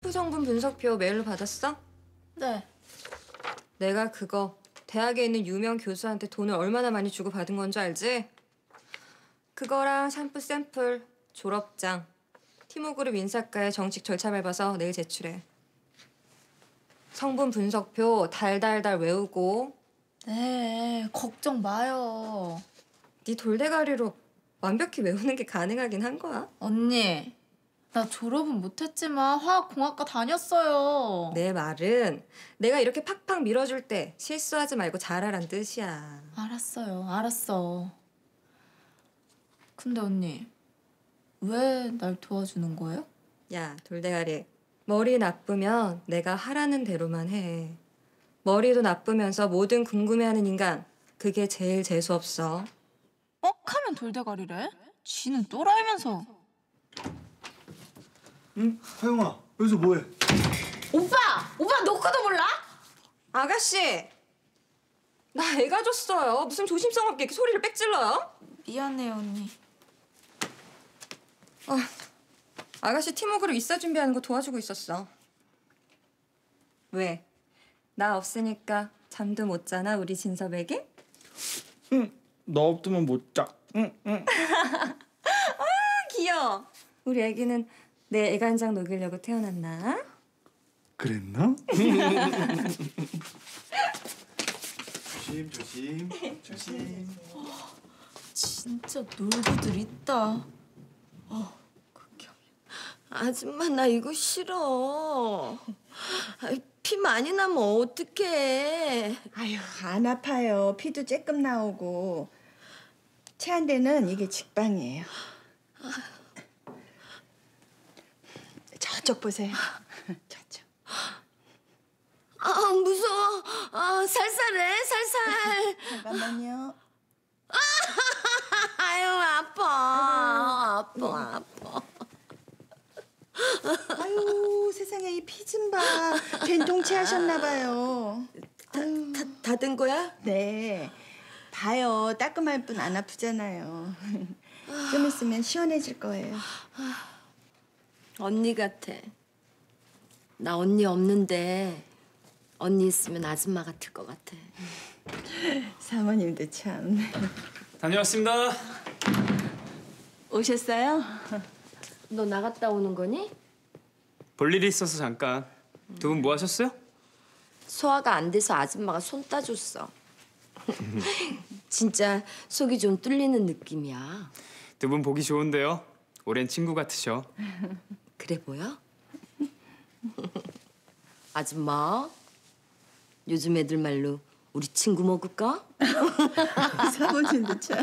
샴푸 성분 분석표 메일로 받았어? 네. 내가 그거 대학에 있는 유명 교수한테 돈을 얼마나 많이 주고 받은 건 줄 알지? 그거랑 샴푸 샘플, 졸업장, 티모그룹 인사과에 정식 절차 밟아서 내일 제출해. 성분 분석표 달달달 외우고. 네, 걱정 마요. 네 돌대가리로 완벽히 외우는 게 가능하긴 한 거야. 언니, 나 졸업은 못했지만 화학공학과 다녔어요. 내 말은 내가 이렇게 팍팍 밀어줄 때 실수하지 말고 잘하란 뜻이야. 알았어요, 알았어. 근데 언니, 왜 날 도와주는 거예요? 야, 돌대가리. 머리 나쁘면 내가 하라는 대로만 해. 머리도 나쁘면서 뭐든 궁금해하는 인간, 그게 제일 재수없어. 뻑하면 돌대가리래? 지는 또라이면서. 응? 하영아, 여기서 뭐해? 오빠 노크도 몰라? 아가씨! 나 애가 줬어요. 무슨 조심성 없게 이렇게 소리를 빽 질러요? 미안해요, 언니. 아가씨 티모그룹 입사 준비하는 거 도와주고 있었어. 왜? 나 없으니까 잠도 못 자나, 우리 진섭에게? 응, 너 없으면 못 자. 응. 귀여워. 우리 애기는 내 애간장 녹이려고 태어났나? 그랬나? 조심. 진짜 놀고들 있다. 아줌마 나 이거 싫어. 피 많이 나면 어떡해. 아유, 안 아파요. 피도 쬐끔 나오고. 체한대는 이게 직방이에요. 저쪽 보세요. 저쪽. 아 무서워. 살살해 살살. 잠깐만요. 아유 아파. 아유, 세상에 이 피 좀 봐. 된통치 하셨나 봐요. 다 된 거야? 네. 봐요. 따끔할 뿐 안 아프잖아요. 좀 있으면 시원해질 거예요. 언니 같아. 나 언니 없는데 언니 있으면 아줌마 같을 것 같아. 사모님도 참. 다녀왔습니다. 오셨어요? 너 나갔다 오는 거니? 볼 일이 있어서 잠깐. 두 분 뭐 하셨어요? 소화가 안 돼서 아줌마가 손 따줬어. 진짜 속이 좀 뚫리는 느낌이야. 두 분 보기 좋은데요. 오랜 친구 같으셔. 그래 보여? 아줌마, 요즘 애들 말로 우리 친구 먹을까? 사모님도 참.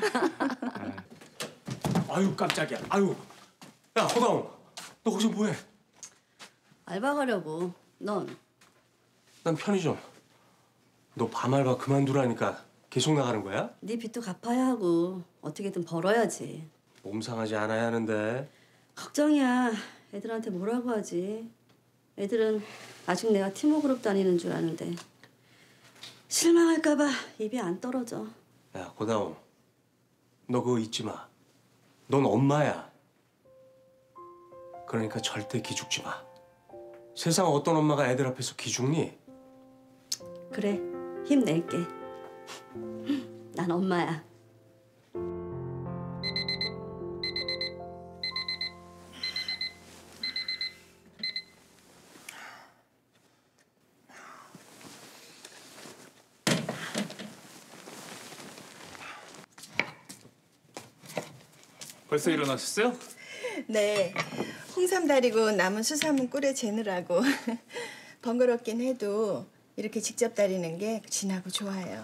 아유 깜짝이야. 아유. 야 허다웅, 너 거기서 뭐해? 알바 가려고. 넌? 난 편의점. 너 밤알바 그만두라니까 계속 나가는 거야? 네 빚도 갚아야 하고 어떻게든 벌어야지. 몸 상하지 않아야 하는데. 걱정이야. 애들한테 뭐라고 하지. 애들은 아직 내가 티모그룹 다니는 줄 아는데 실망할까 봐 입이 안 떨어져. 야 고다웅, 너 그거 잊지 마. 넌 엄마야. 그러니까 절대 기죽지 마. 세상 어떤 엄마가 애들 앞에서 기죽니? 그래, 힘낼게. 난 엄마야. 벌써 일어나셨어요? 네. 홍삼 다리고 남은 수삼은 꿀에 재느라고. 번거롭긴 해도 이렇게 직접 다리는 게 진하고 좋아요.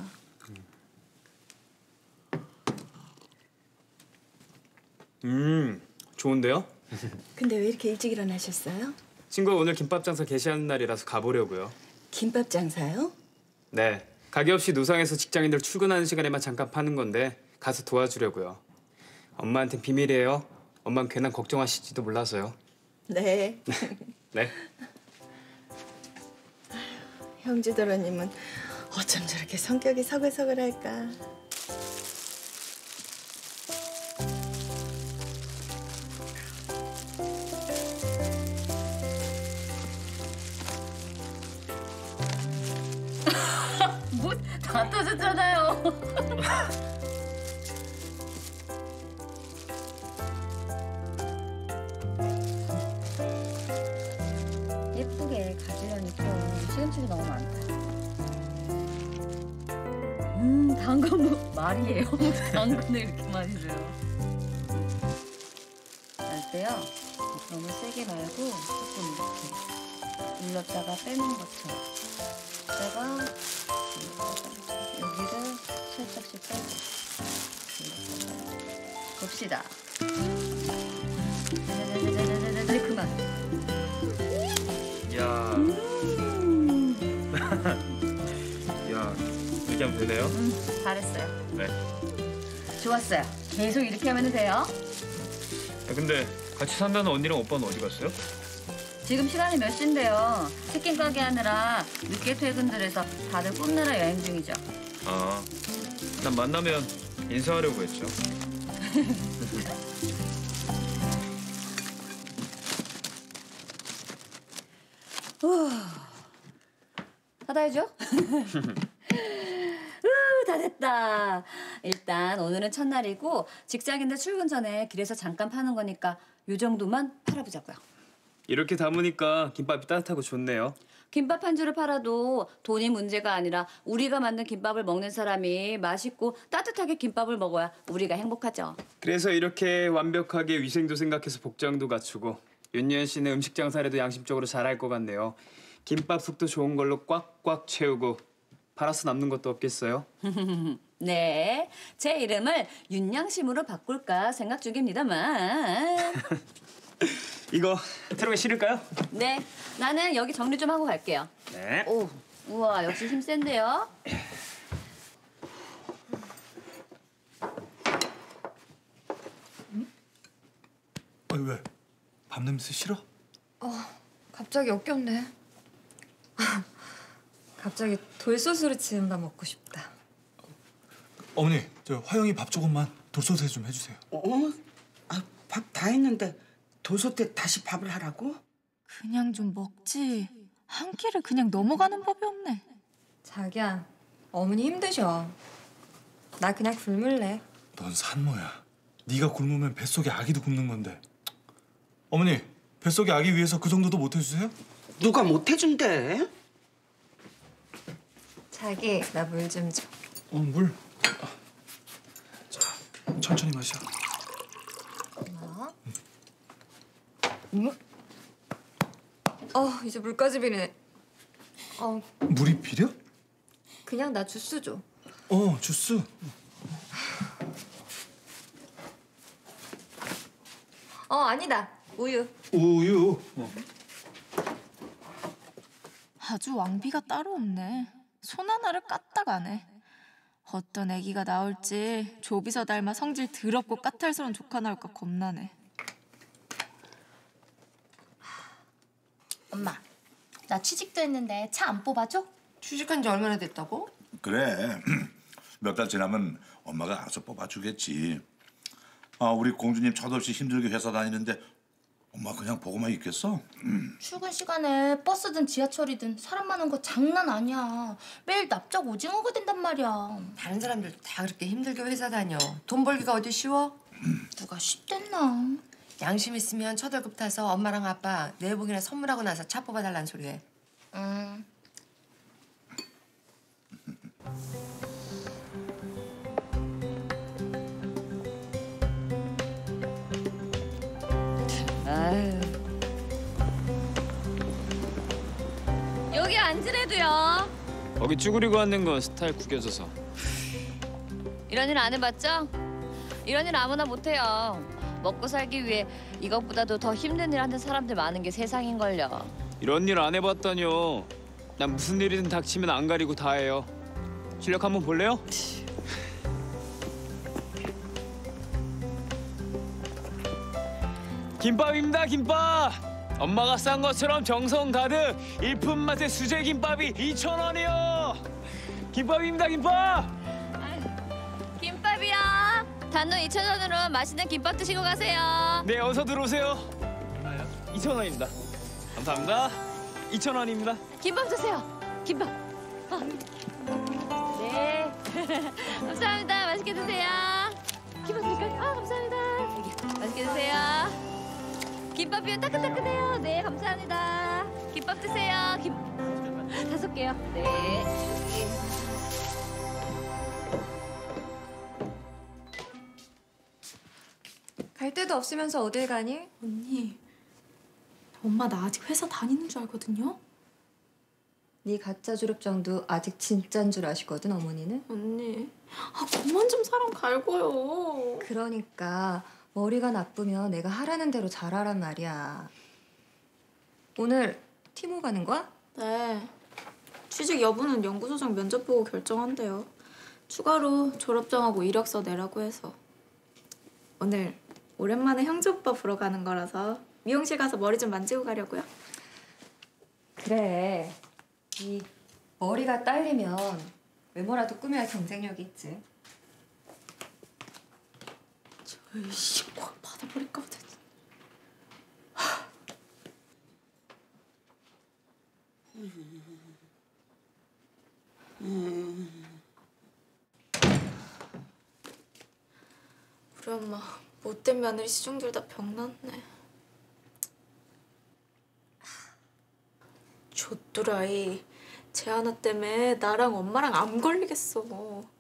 좋은데요? 근데 왜 이렇게 일찍 일어나셨어요? 친구가 오늘 김밥 장사 개시하는 날이라서 가보려고요. 김밥 장사요? 네, 가게 없이 노상에서 직장인들 출근하는 시간에만 잠깐 파는 건데 가서 도와주려고요. 엄마한텐 비밀이에요. 엄마는 괜한 걱정하실지도 몰라서요. 네. 네. 형주도로님은 어쩜 저렇게 성격이 서글서글할까. 갖다 줬잖아요. 예쁘게 가지려니까 시금치가 너무 많다. 당근 뭐 말이에요. 당근을 이렇게 많이 줘요. 할 때요. 너무 세게 말고 조금 이렇게 눌렀다가 빼는 것처럼. 그다가 여기를 살짝씩 빼고 봅시다. 네, 그만. 야. 야, 이렇게 하면 되네요? 잘했어요. 네. 좋았어요. 계속 이렇게 하면 돼요. 근데 같이 산다는 언니랑 오빠는 어디 갔어요? 지금 시간이 몇 시인데요. 치킨 가게 하느라 늦게 퇴근들 해서 다들 뽐내라 여행 중이죠. 아, 난 만나면 인사하려고 했죠. 받아야죠. 다 됐다. 일단 오늘은 첫날이고 직장인들 출근 전에 길에서 잠깐 파는 거니까 요 정도만 팔아보자고요. 이렇게 담으니까 김밥이 따뜻하고 좋네요. 김밥 한 줄을 팔아도 돈이 문제가 아니라 우리가 만든 김밥을 먹는 사람이 맛있고 따뜻하게 김밥을 먹어야 우리가 행복하죠. 그래서 이렇게 완벽하게 위생도 생각해서 복장도 갖추고 윤예은 씨는 음식 장사라도 양심적으로 잘할 것 같네요. 김밥 속도 좋은 걸로 꽉꽉 채우고 팔아서 남는 것도 없겠어요? 네, 제 이름을 윤양심으로 바꿀까 생각 중입니다만. 이거 트럭에 실을까요? 네, 나는 여기 정리 좀 하고 갈게요. 네. 오, 우와, 역시 힘 센데요. 아니 왜? 밥 냄새 싫어? 갑자기 역겹네. 갑자기 돌소스로 지은 밥 먹고 싶다. 어머니, 저 화영이 밥 조금만 돌솥에 좀 해주세요. 밥 다 했는데 돌솥에 다시 밥을 하라고? 그냥 좀 먹지. 한 끼를 그냥 넘어가는 법이 없네. 자기야, 어머니 힘드셔. 나 그냥 굶을래. 넌 산모야. 네가 굶으면 뱃속에 아기도 굶는 건데. 어머니, 뱃속에 아기 위해서 그 정도도 못 해주세요? 누가 못 해준대? 자기, 나 물 좀 줘. 물. 자, 천천히 마셔. 이제 물까지 비리네. 물이 비려? 그냥 나 주스 줘. 주스. 아니다. 우유. 우유. 아주 왕비가 따로 없네. 손 하나를 까딱 안 해. 어떤 애기가 나올지 조비서 닮아 성질 더럽고 까탈스러운 조카 나올까 겁나네. 엄마, 나 취직도 했는데 차 안 뽑아줘? 취직한 지 얼마나 됐다고? 그래. 몇 달 지나면 엄마가 알아서 뽑아주겠지. 우리 공주님 첫없이 힘들게 회사 다니는데 엄마 그냥 보고만 있겠어? 출근 시간에 버스든 지하철이든 사람 많은 거 장난 아니야. 매일 납작 오징어가 된단 말이야. 다른 사람들도 다 그렇게 힘들게 회사 다녀. 돈 벌기가 어디 쉬워? 누가 쉽댔나? 양심 있으면 첫 월급 타서 엄마랑 아빠 내복이나 선물하고 나서 차 뽑아달라는 소리 해. 아유. 여기 앉으래도요. 거기 쭈그리고 앉는 건 스타일 구겨져서. 이런 일 안 해봤죠? 이런 일 아무나 못해요. 먹고 살기 위해 이것보다도 더 힘든 일 하는 사람들 많은 게 세상인걸요. 이런 일 안 해봤다뇨. 난 무슨 일이든 닥치면 안 가리고 다 해요. 실력 한번 볼래요? 김밥입니다, 김밥. 엄마가 싼 것처럼 정성 가득 일품 맛의 수제 김밥이 2,000원이요. 김밥입니다, 김밥. 김밥이요. 단돈 2,000원으로 맛있는 김밥 드시고 가세요. 네, 어서 들어오세요. 2,000원입니다. 감사합니다. 2,000원입니다. 김밥 드세요. 김밥. 네. 감사합니다. 맛있게 드세요. 김밥 드릴까요? 아, 감사합니다. 여기, 맛있게 드세요. 김밥이요. 따끈따끈해요. 네, 감사합니다. 김밥 드세요. 5개요. 네. 갈 데도 없으면서 어딜 가니? 언니, 엄마 나 아직 회사 다니는 줄 알거든요? 네 가짜 졸업장도 아직 진짠 줄 아시거든, 어머니는? 언니, 그만 좀 사람 갈고요. 그러니까 머리가 나쁘면 내가 하라는 대로 잘하란 말이야. 오늘 티모 가는 거야? 네. 취직 여부는 연구소장 면접 보고 결정한대요. 추가로 졸업장하고 이력서 내라고 해서. 오늘 오랜만에 형제 오빠 보러 가는 거라서 미용실 가서 머리 좀 만지고 가려고요. 그래. 이 머리가 딸리면 외모라도 꾸며야 경쟁력이 있지. 저이씨, 확 받아버릴까 보다. 우리 엄마 못된 며느리 시중들 다 병났네. 좆두라이 쟤 하나 때문에 나랑 엄마랑 암 걸리겠어.